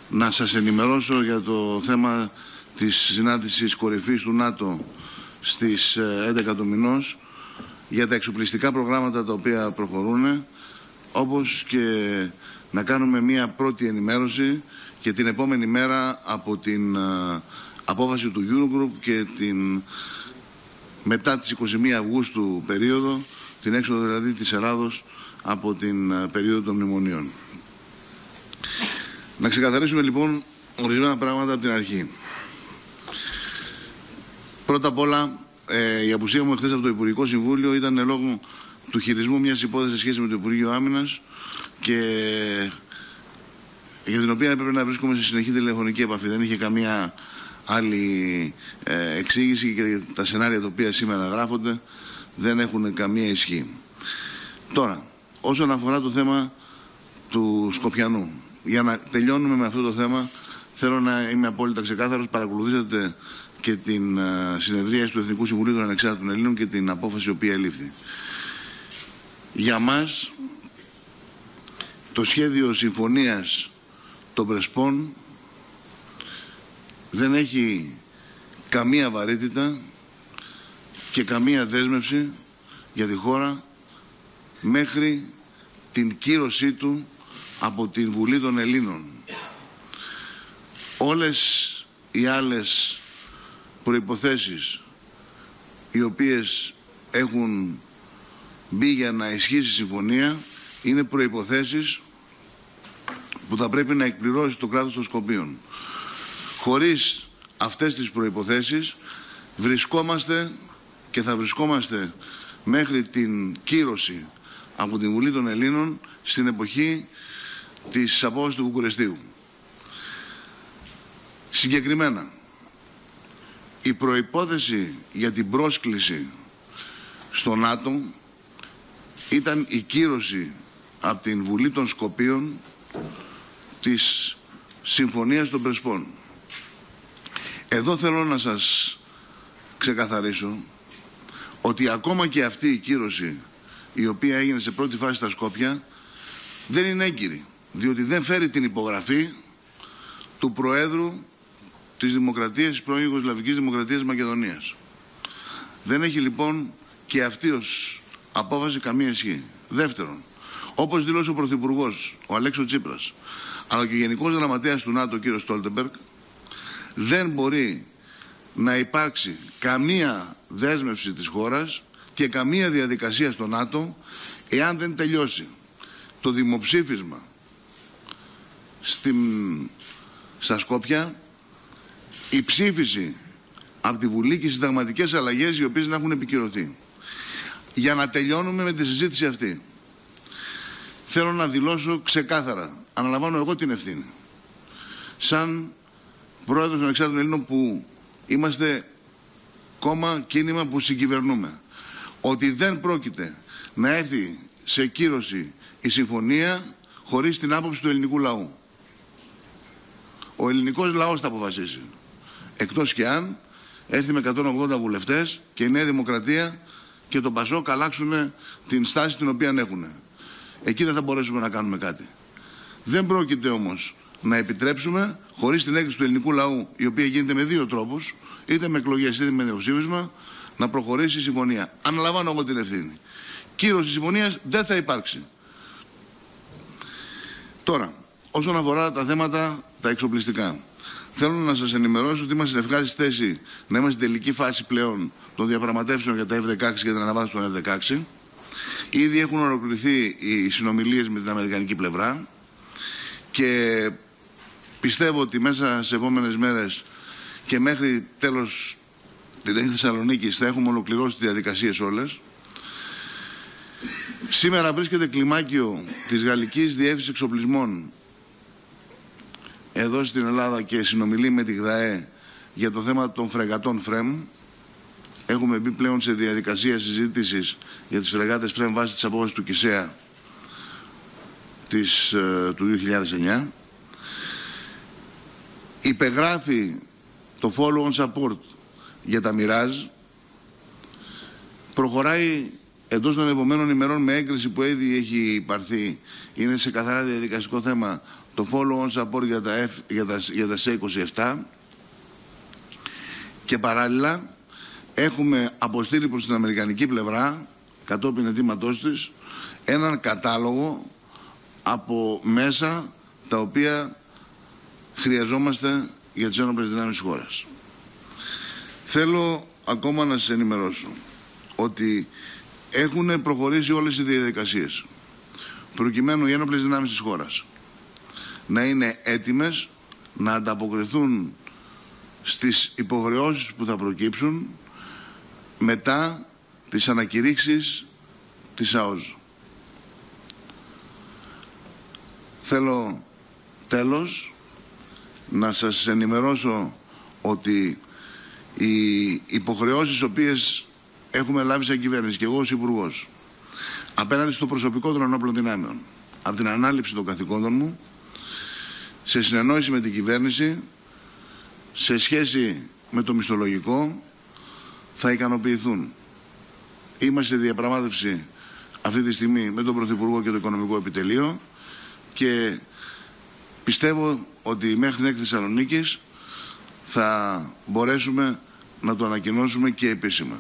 να σας ενημερώσω για το θέμα της συνάντησης κορυφής του ΝΑΤΟ στις 11 του μηνός, για τα εξοπλιστικά προγράμματα τα οποία προχωρούν, όπως και να κάνουμε μία πρώτη ενημέρωση και την επόμενη μέρα από την απόφαση του Eurogroup και την μετά τις 21 Αυγούστου περίοδο, την έξοδο δηλαδή της Ελλάδος από την περίοδο των μνημονίων. Να ξεκαθαρίσουμε λοιπόν ορισμένα πράγματα από την αρχή. Πρώτα απ' όλα, η απουσία μου χθες από το Υπουργικό Συμβούλιο ήταν λόγω του χειρισμού μιας υπόθεσης σε σχέση με το Υπουργείο Άμυνας και για την οποία έπρεπε να βρίσκομαι σε συνεχή τηλεφωνική επαφή. Δεν είχε καμία άλλη εξήγηση και τα σενάρια τα οποία σήμερα γράφονται δεν έχουν καμία ισχύ. Τώρα, όσον αφορά το θέμα του Σκοπιανού, για να τελειώνουμε με αυτό το θέμα, θέλω να είμαι απόλυτα ξεκάθαρος. Παρακολουθήσατε και την συνεδρίαση του Εθνικού Συμβουλίου των Ανεξάρτητων Ελλήνων και την απόφαση η οποία ελήφθη. Για μας, το σχέδιο συμφωνίας των Πρεσπών δεν έχει καμία βαρύτητα και καμία δέσμευση για τη χώρα μέχρι την κύρωσή του από την Βουλή των Ελλήνων. Όλες οι άλλες προϋποθέσεις οι οποίες έχουν μπει για να ισχύσει η συμφωνία είναι προϋποθέσεις που θα πρέπει να εκπληρώσει το κράτος των Σκοπίων. Χωρίς αυτές τις προϋποθέσεις βρισκόμαστε και θα βρισκόμαστε μέχρι την κύρωση από την Βουλή των Ελλήνων στην εποχή της απόφασης του Βουκουρεστίου. Συγκεκριμένα, η προϋπόθεση για την πρόσκληση στο ΝΑΤΟ ήταν η κύρωση από την Βουλή των Σκοπίων της Συμφωνίας των Πρεσπών. Εδώ θέλω να σας ξεκαθαρίσω ότι ακόμα και αυτή η κύρωση η οποία έγινε σε πρώτη φάση στα Σκόπια δεν είναι έγκυρη, διότι δεν φέρει την υπογραφή του Προέδρου της Δημοκρατίας, της πρώην Ιουγκοσλαβικής Δημοκρατίας της Μακεδονίας. Δεν έχει λοιπόν και αυτή ως απόφαση καμία ισχύ. Δεύτερον, όπως δήλωσε ο Πρωθυπουργός, ο Αλέξο Τσίπρας, αλλά και ο Γενικός Γραμματέας του ΝΑΤΟ, ο κ. Στόλτεμπεργκ, δεν μπορεί να υπάρξει καμία δέσμευση της χώρας και καμία διαδικασία στο ΝΑΤΟ εάν δεν τελειώσει το δημοψήφισμα στα Σκόπια, η ψήφιση από τη Βουλή και οι συνταγματικές αλλαγές οι οποίες να έχουν επικυρωθεί. Για να τελειώνουμε με τη συζήτηση αυτή, θέλω να δηλώσω ξεκάθαρα, αναλαμβάνω εγώ την ευθύνη, σαν Πρόεδρος των Ανεξάρτητων Ελλήνων που είμαστε κόμμα, κίνημα που συγκυβερνούμε, ότι δεν πρόκειται να έρθει σε κύρωση η συμφωνία χωρίς την άποψη του ελληνικού λαού. Ο ελληνικός λαός θα αποφασίσει. Εκτός και αν έρθει με 180 βουλευτές και η Νέα Δημοκρατία και το Πασόκ αλλάξουν την στάση την οποία έχουν. Εκεί δεν θα μπορέσουμε να κάνουμε κάτι. Δεν πρόκειται όμως να επιτρέψουμε, χωρίς την έγκριση του ελληνικού λαού, η οποία γίνεται με δύο τρόπους, είτε με εκλογές είτε με δημοψήφισμα, να προχωρήσει η συμφωνία. Αναλαμβάνω εγώ την ευθύνη. Κύρωση συμφωνίας δεν θα υπάρξει. Τώρα, όσον αφορά τα θέματα τα εξοπλιστικά, θέλω να σας ενημερώσω ότι είμαστε σε ευχάριστη θέση να είμαστε στην τελική φάση πλέον των διαπραγματεύσεων για τα F-16 και την αναβάθμιση των F-16. Ήδη έχουν ολοκληρωθεί οι συνομιλίες με την αμερικανική πλευρά και πιστεύω ότι μέσα σε επόμενες μέρες και μέχρι τέλος της Θεσσαλονίκης θα έχουμε ολοκληρώσει τις διαδικασίες όλες. Σήμερα βρίσκεται κλιμάκιο της Γαλλικής Διεύθυνσης Εξοπλισμών εδώ στην Ελλάδα και συνομιλεί με τη ΓΔΑΕ για το θέμα των φρεγατών ΦΡΕΜ. Έχουμε μπει πλέον σε διαδικασία συζήτησης για τις φρεγάτες ΦΡΕΜ βάσει της απόφασης του ΚΙΣΕΑ του 2009. Υπεγράφει το follow-on support για τα Μιράζ. Προχωράει εντός των επόμενων ημερών με έγκριση που ήδη έχει υπαρθεί. Είναι σε καθαρά διαδικαστικό θέμα το follow-on support για τα C-27 και παράλληλα έχουμε αποστείλει προς την αμερικανική πλευρά, κατόπιν αιτήματός της, έναν κατάλογο από μέσα τα οποία χρειαζόμαστε για τις ένοπλες δυνάμεις της χώρας. Θέλω ακόμα να σας ενημερώσω ότι έχουν προχωρήσει όλες οι διαδικασίες προκειμένου οι ένοπλες δυνάμεις της χώρας να είναι έτοιμες να ανταποκριθούν στις υποχρεώσεις που θα προκύψουν μετά τις ανακηρύξεις της ΑΟΣ. Θέλω τέλος να σας ενημερώσω ότι οι υποχρεώσεις οποίες έχουμε λάβει σαν κυβέρνηση και εγώ ως Υπουργός απέναντι στο προσωπικό των ενόπλων δυνάμεων από την ανάληψη των καθηκόντων μου, σε συνεννόηση με την κυβέρνηση, σε σχέση με το μισθολογικό, θα ικανοποιηθούν. Είμαστε σε διαπραγμάτευση αυτή τη στιγμή με τον Πρωθυπουργό και το Οικονομικό Επιτελείο και πιστεύω ότι μέχρι την έκθεση Θεσσαλονίκης θα μπορέσουμε να το ανακοινώσουμε και επίσημα.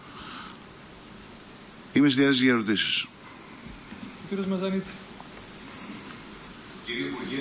Είμαι στη διάθεση για ερωτήσεις. Κύριος Μαζανίτη. Κύριε Υπουργέ,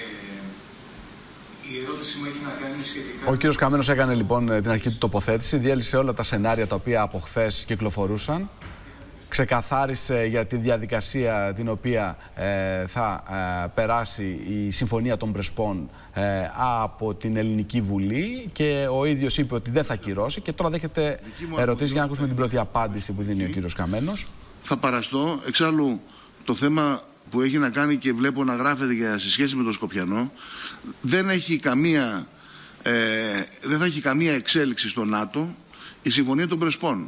η ερώτηση μου έχει να κάνει σχετικά... Ο κύριος Καμένος έκανε λοιπόν την αρχική του τοποθέτηση, διέλυσε όλα τα σενάρια τα οποία από χθες κυκλοφορούσαν, ξεκαθάρισε για τη διαδικασία την οποία θα περάσει η Συμφωνία των Πρεσπών από την Ελληνική Βουλή και ο ίδιος είπε ότι δεν θα κυρώσει και τώρα δέχεται ερωτήσεις για να ακούσουμε την πρώτη απάντηση που δίνει ο κύριος Καμένος. Θα παραστώ. Εξάλλου το θέμα που έχει να κάνει και βλέπω να γράφεται σε σχέση με το Σκοπιανό δεν θα έχει καμία εξέλιξη στο ΝΑΤΟ η Συμφωνία των Πρεσπών.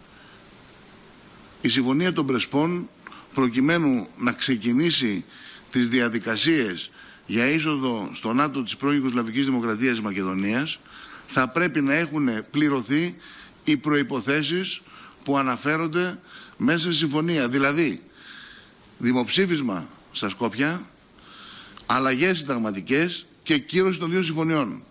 Η Συμφωνία των Πρεσπών, προκειμένου να ξεκινήσει τις διαδικασίες για είσοδο στο ΝΑΤΟ της πρώην Ιουγκοσλαβικής Δημοκρατίας της Μακεδονίας, θα πρέπει να έχουν πληρωθεί οι προϋποθέσεις που αναφέρονται μέσα στη συμφωνία. Δηλαδή, δημοψήφισμα στα Σκόπια, αλλαγές συνταγματικές και κύρωση των δύο συμφωνιών.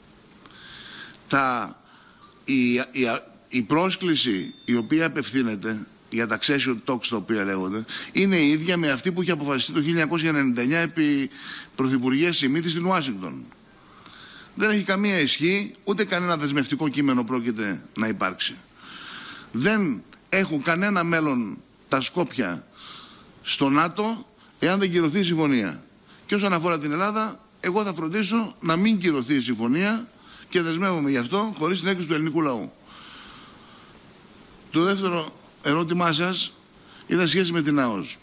Η πρόσκληση η οποία απευθύνεται για τα accession talks τα οποία λέγονται είναι η ίδια με αυτή που είχε αποφασιστεί το 1999 επί Πρωθυπουργίας Σιμίτης στην Ουάσιγκτον. Δεν έχει καμία ισχύ, ούτε κανένα δεσμευτικό κείμενο πρόκειται να υπάρξει. Δεν έχουν κανένα μέλλον τα Σκόπια στο ΝΑΤΟ εάν δεν κυρωθεί η συμφωνία. Και όσον αφορά την Ελλάδα, εγώ θα φροντίσω να μην κυρωθεί η συμφωνία και δεσμεύομαι γι' αυτό χωρίς την έκκληση του ελληνικού λαού. Το δεύτερο ερώτημά σας ήταν σχέση με την ΑΟΣ.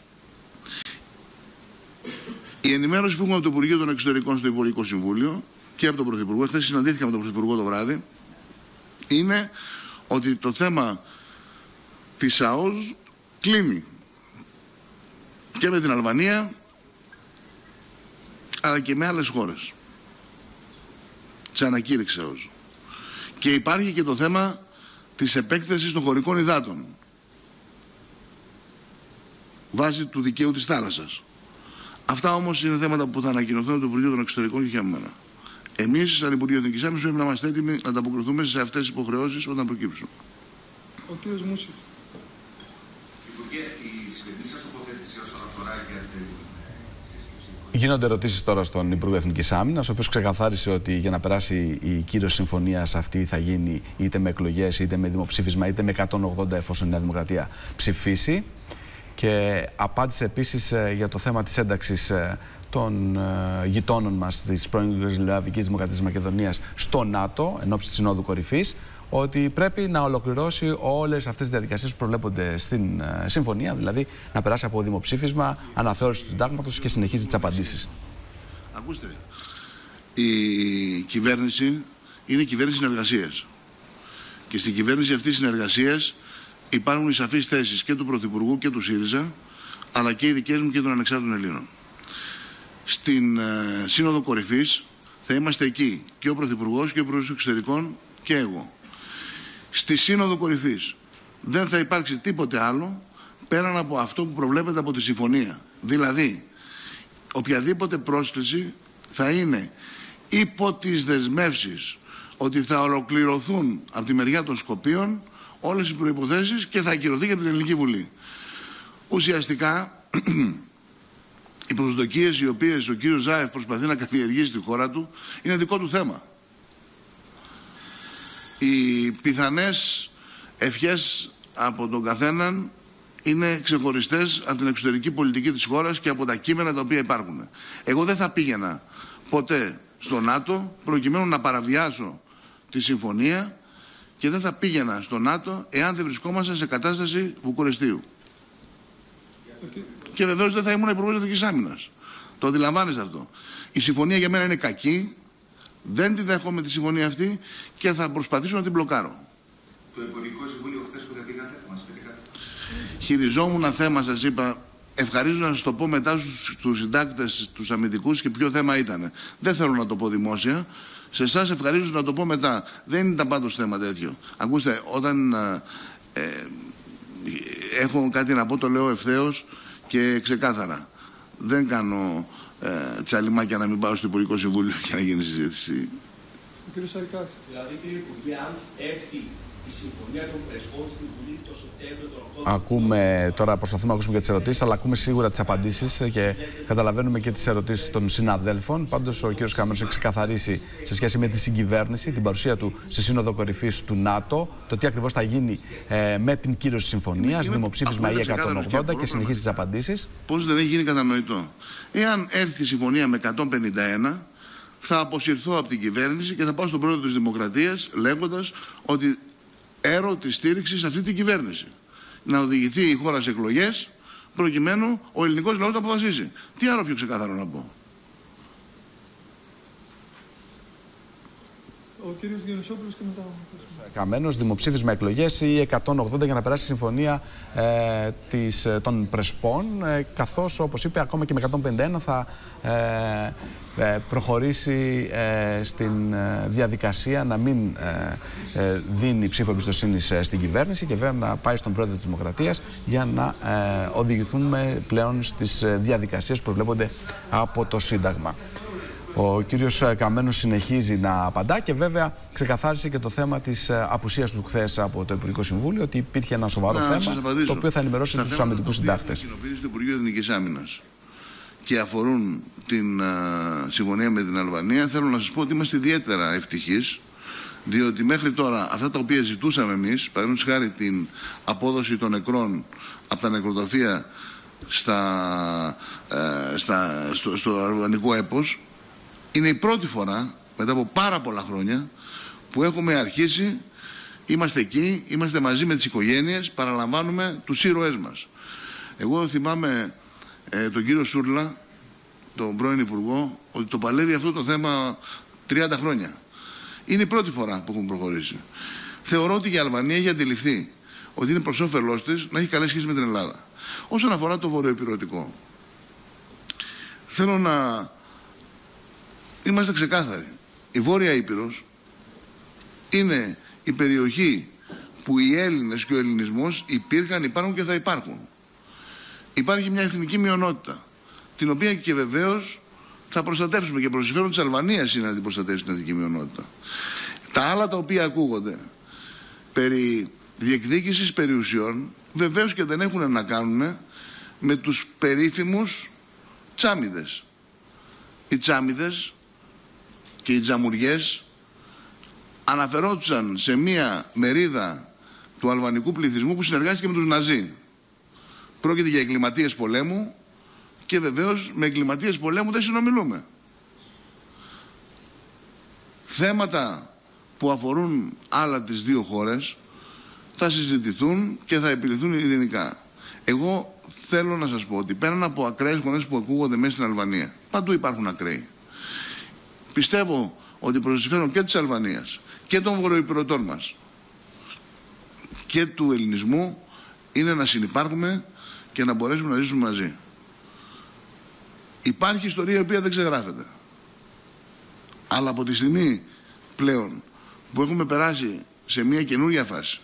Η ενημέρωση που έχουμε από το Υπουργείο των Εξωτερικών στο Υπουργικό Συμβούλιο και από τον Πρωθυπουργό, χθες συναντήθηκα με τον Πρωθυπουργό το βράδυ, είναι ότι το θέμα της ΑΟΣ κλείνει και με την Αλβανία αλλά και με άλλες χώρες. Σε ανακήρυξη ΑΟΣ. Και υπάρχει και το θέμα της επέκτασης των χωρικών υδάτων βάσει του δικαίου της θάλασσας. Αυτά όμως είναι θέματα που θα ανακοινωθούν από το Υπουργείο των Εξωτερικών και για μένα. Εμείς, σαν Υπουργείο Εθνικής Άμυνας, πρέπει να είμαστε έτοιμοι να ανταποκριθούμε σε αυτές τις υποχρεώσεις όταν προκύψουν. Ο κ. Μούσης. Υπουργέ, η σημερινή σας τοποθέτηση όσον αφορά για την σύσκεψη... Γίνονται ερωτήσεις τώρα στον Υπουργό Εθνικής Άμυνας, ο οποίος ξεκαθάρισε ότι για να περάσει η κύρωση συμφωνίας αυτή θα γίνει είτε με εκλογές, είτε με δημοψήφισμα, είτε με 180 εφόσον η Νέα Δημοκρατία ψηφίσει. Και απάντησε επίσης για το θέμα της ένταξης των γειτόνων μας της πρώην Ιουγκοσλαβικής Δημοκρατίας της Μακεδονίας στο ΝΑΤΟ, εν ώψη της Συνόδου Κορυφής, ότι πρέπει να ολοκληρώσει όλες αυτές τις διαδικασίες που προβλέπονται στην συμφωνία, δηλαδή να περάσει από δημοψήφισμα, αναθεώρηση του συντάγματος και συνεχίζει τις απαντήσεις. Ακούστε, η κυβέρνηση είναι κυβέρνηση συνεργασίας. Και στην κυβέρνηση αυτής της συνεργασίας υπάρχουν οι σαφείς θέσεις και του Πρωθυπουργού και του ΣΥΡΙΖΑ, αλλά και οι δικές μου και των ανεξάρτητων Ελλήνων. Στην Σύνοδο Κορυφής θα είμαστε εκεί και ο Πρωθυπουργός και ο Υπουργός Εξωτερικών και εγώ. Στη Σύνοδο Κορυφής δεν θα υπάρξει τίποτε άλλο πέραν από αυτό που προβλέπεται από τη συμφωνία. Δηλαδή, οποιαδήποτε πρόσκληση θα είναι υπό τις δεσμεύσεις ότι θα ολοκληρωθούν από τη μεριά των Σκοπίων όλες οι προϋποθέσεις και θα ακυρωθεί και από την Ελληνική Βουλή. Ουσιαστικά, οι προσδοκίες οι οποίες ο κύριος Ζάεφ προσπαθεί να καλλιεργήσει στη χώρα του είναι δικό του θέμα. Οι πιθανές ευχές από τον καθέναν είναι ξεχωριστές από την εξωτερική πολιτική της χώρας και από τα κείμενα τα οποία υπάρχουν. Εγώ δεν θα πήγαινα ποτέ στο ΝΑΤΟ προκειμένου να παραβιάσω τη συμφωνία και δεν θα πήγαινα στο ΝΑΤΟ εάν δεν βρισκόμαστε σε κατάσταση Βουκουρεστίου. Και βεβαίως δεν θα ήμουν υπουργός εθνικής άμυνας. Το αντιλαμβάνεστε αυτό. Η συμφωνία για μένα είναι κακή, δεν τη δέχομαι τη συμφωνία αυτή και θα προσπαθήσω να την μπλοκάρω. Το Υπουργικό Συμβούλιο χθες που δεν πήγατε, μας πείτε κάτι? Χειριζόμουν ένα θέμα, σας είπα, ευχαρίζω να σας το πω μετά στους συντάκτες, τους αμυντικούς και ποιο θέμα ήταν. Δεν θέλω να το πω δημόσια. Σε εσάς ευχαρίζω να το πω μετά. Δεν ήταν πάντως θέμα τέτοιο. Ακούστε, όταν έχω κάτι να πω, το λέω ευθέως και ξεκάθαρα. Δεν κάνω τσαλιμάκια να μην πάω στο Υπουργικό Συμβούλιο και να γίνει συζήτηση. Ο κύριος Σαρικάς. Δηλαδή, κύριε Υπουργέ, αν έρθει η συμφωνία των Πρεσπών στην Βουλή το Σεπτέμβριο, τον Οκτώβριο. Ακούμε τώρα, προσπαθούμε να ακούσουμε και τις ερωτήσεις, αλλά ακούμε σίγουρα τις απαντήσεις και καταλαβαίνουμε και τις ερωτήσεις των συναδέλφων. Πάντως, ο κ. Καμένος έχει ξεκαθαρίσει σε σχέση με τη συγκυβέρνηση, την παρουσία του στη Σύνοδο Κορυφής του ΝΑΤΟ, το τι ακριβώς θα γίνει με την κύρωση συμφωνίας, δημοψήφισμα E180 και συνεχίζει τις απαντήσεις. Πώς δεν έχει γίνει κατανοητό? Εάν έρθει η συμφωνία με 151, θα αποσυρθώ από την κυβέρνηση και θα πάω στον πρόεδρο της Δημοκρατίας λέγοντας ότι έρω τη στήριξη σε αυτή την κυβέρνηση. Να οδηγηθεί η χώρα σε εκλογές προκειμένου ο ελληνικός λαός να αποφασίσει. Τι άλλο πιο ξεκάθαρο να πω? Ο κύριος Διονυσόπουλος και μετά. Καμένος, δημοψήφισμα εκλογές ή 180 για να περάσει η συμφωνία των Πρεσπών, καθώς, όπως είπε, ακόμα και με 151 θα προχωρήσει στην διαδικασία να μην δίνει ψήφο εμπιστοσύνης στην κυβέρνηση και βέβαια να πάει στον πρόεδρο της Δημοκρατίας για να οδηγηθούμε πλέον στις διαδικασίες που προβλέπονται από το Σύνταγμα. Ο κύριος Καμένος συνεχίζει να απαντά και βέβαια ξεκαθάρισε και το θέμα της απουσίας του χθες από το Υπουργικό Συμβούλιο, ότι υπήρχε ένα σοβαρό θέμα το οποίο θα ενημερώσει τους αμυντικούς συντάκτες. Στα θέματα του Υπουργείου Εθνικής Άμυνας και αφορούν την συμφωνία με την Αλβανία, θέλω να σας πω ότι είμαστε ιδιαίτερα ευτυχείς, διότι μέχρι τώρα αυτά τα οποία ζητούσαμε εμείς, παραδείγματος χάρη την απόδοση των νεκρών από τα νεκροταφεία στο αλβανικό έπος, είναι η πρώτη φορά μετά από πάρα πολλά χρόνια που έχουμε αρχίσει, είμαστε εκεί, είμαστε μαζί με τις οικογένειες, παραλαμβάνουμε τους ήρωές μας. Εγώ θυμάμαι τον κύριο Σούρλα, τον πρώην Υπουργό, ότι το παλεύει αυτό το θέμα 30 χρόνια. Είναι η πρώτη φορά που έχουμε προχωρήσει. Θεωρώ ότι η Αλβανία έχει αντιληφθεί ότι είναι προς όφελός της να έχει καλές σχέσεις με την Ελλάδα. Όσον αφορά το βορειοϊπειρωτικό, θέλω να είμαστε ξεκάθαροι. Η Βόρεια Ήπειρος είναι η περιοχή που οι Έλληνες και ο ελληνισμός υπήρχαν, υπάρχουν και θα υπάρχουν. Υπάρχει μια εθνική μειονότητα, την οποία και βεβαίως θα προστατεύσουμε, και προς συμφέρον της Αλβανίας είναι να την προστατεύσει την εθνική μειονότητα. Τα άλλα τα οποία ακούγονται περί διεκδίκησης περιουσιών βεβαίως και δεν έχουν να κάνουν με τους περίφημους τσάμιδες. Οι τσάμιδες και οι τζαμουριές αναφερόντουσαν σε μία μερίδα του αλβανικού πληθυσμού που συνεργάστηκε με τους Ναζί. Πρόκειται για εγκληματίες πολέμου και βεβαίως με εγκληματίες πολέμου δεν συνομιλούμε. Θέματα που αφορούν άλλα τις δύο χώρες θα συζητηθούν και θα επιληθούν ειρηνικά. Εγώ θέλω να σας πω ότι πέραν από ακραίες φωνές που ακούγονται μέσα στην Αλβανία, παντού υπάρχουν ακραίοι. Πιστεύω ότι προς συμφέρον και της Αλβανίας και των βορειοϊπειρωτών μας και του ελληνισμού είναι να συνυπάρχουμε και να μπορέσουμε να ζήσουμε μαζί. Υπάρχει ιστορία η οποία δεν ξεγράφεται. Αλλά από τη στιγμή πλέον που έχουμε περάσει σε μια καινούρια φάση,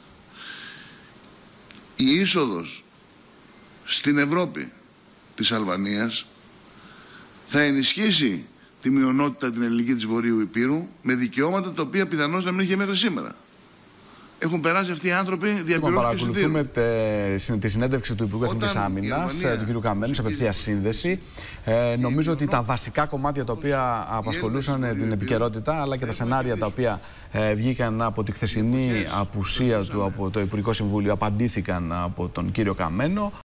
η είσοδος στην Ευρώπη της Αλβανίας θα ενισχύσει τη μειονότητα την ελληνική της Βορείου Ηπείρου με δικαιώματα τα οποία πιθανώς να μην είχε μέχρι σήμερα. Έχουν περάσει αυτοί οι άνθρωποι διαπληρώσεις. Παρακολουθούμε τη συνέντευξη του Υπουργού Εθνικής Άμυνας, του κ. Καμένου, σε απευθεία σύνδεση. Νομίζω ότι τα βασικά κομμάτια τα οποία απασχολούσαν την επικαιρότητα, αλλά και τα σενάρια τα οποία βγήκαν από τη χθεσινή απουσία του από το Υπουργικό Συμβούλιο, απαντήθηκαν από τον κύριο Καμένο.